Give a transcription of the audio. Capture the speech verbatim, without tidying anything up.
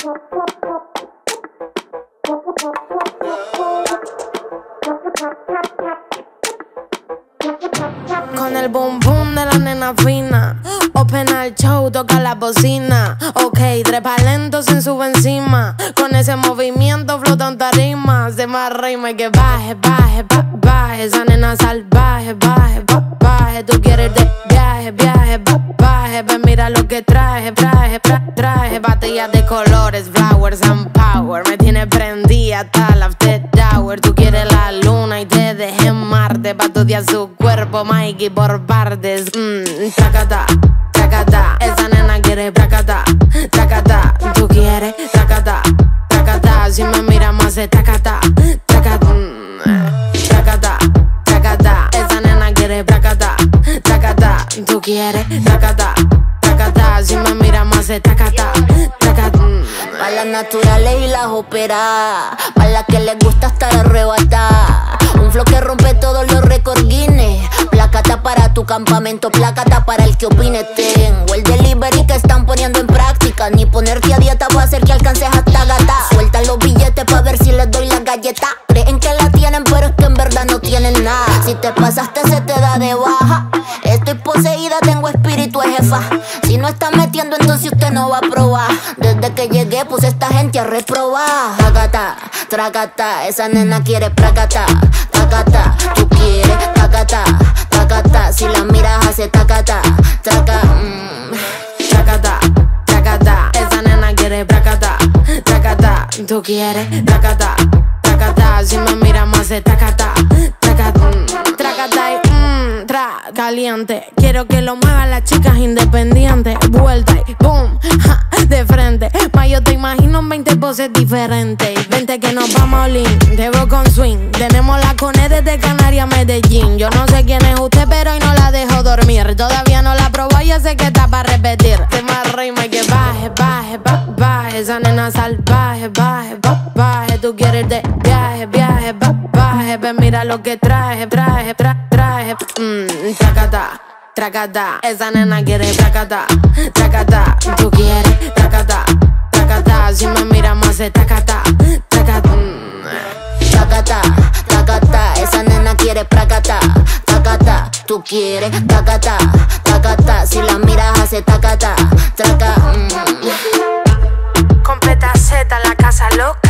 Con el boom boom de la nena fina, open al show, toca la bocina. Ok, trepa lento, se sube encima. Con ese movimiento flota en tarima. Se más rima y que baje, baje, ba, baje. Esa nena salvaje, baje, ba, baje. Tú quieres de viaje, viaje, ba, baje. Ven, mira lo que traje, traje, traje, traje. Batallas de colores, flowers and power. Me tiene prendida hasta la after hour. Tú quieres la luna y te dejé en Marte. Pa' estudiar su cuerpo, Mikey, por partes. Mmm, tracata, tracata. Esa nena quiere tracata, tracata. Tú quieres tracata, tracata. Si me mira más se tracata, tracata, mm, tracata, tracata. Esa nena quiere tracata, tracata. Tú quieres tracata, tracata. Si me mira más se tracata, tracata. Pa' las naturales y las operadas, pa' las que les gusta estar arrebatada. Un flow que rompe todos los récords Guinness. Plácata para tu campamento, plácata para el que opine. Tengo el delivery que están poniendo en práctica. Ni ponerte a dieta va a hacer que alcances hasta gata. Suelta los billetes pa' ver si les doy la galleta. Creen que la tienen pero es que en verdad no tienen nada. Si te pasaste se te da de baja. Estoy poseída, tengo espíritu de jefa. Si no está metiendo entonces usted no va a probar. Desde que llegué puse esta gente a reprobar. Tracata, tracata, esa nena quiere pracata, tacata, tú quieres tacata, tacata. Si la miras hace tacata, traca, mm. Tracata, tracata, esa nena quiere pracata, tracata. Tú quieres tracata, tracata. Si me mira más se tracata, tracata, mm. Tracata y mmm, tra, caliente. Quiero que lo muevan las chicas independientes. Vuelta y boom, ja, de frente. Ma, yo te imagino en veinte poses diferentes. Vente que nos vamos a Olin, te veo con swing. Tenemos la cone desde Canarias a Medellín. Yo no sé quién es usted, pero hoy no la dejo dormir. Todavía no la probó, yo sé que está para repetir. Te más rima y que baje, baje, ba, baje. Esa nena salvaje, baje, ba, baje. Tú quieres de viaje, viaje, ba, baje. Ven, mira lo que traje, traje, tra, traje. Mmm, tracata, tracata. Esa nena quiere tracata, tracata. Tú quieres tracata, tracata. Si me mira más se tracata, tracata, mm. Tacata, tacata, esa nena quiere pracata, tacata. Tú quieres tacata, tacata. Si la miras hace tacata, traca, mm. Completa Z, la casa loca.